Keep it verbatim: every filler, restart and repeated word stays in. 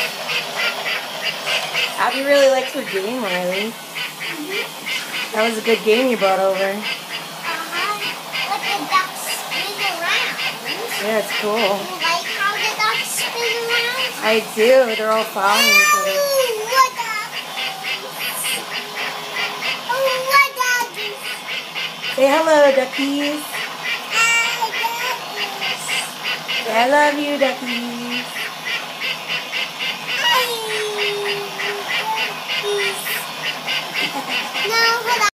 Abby really likes her game, Riley. Mm-hmm. That was a good game you brought over. Uh-huh. But the ducks spin around. Yeah, it's cool. You like how the ducks spin around? I do. They're all following each other. Ooh, what up? Oh, what up? Say hello, duckies. Hi, duckies. Say I love you, duckies. Hi, duckies. No, hold on.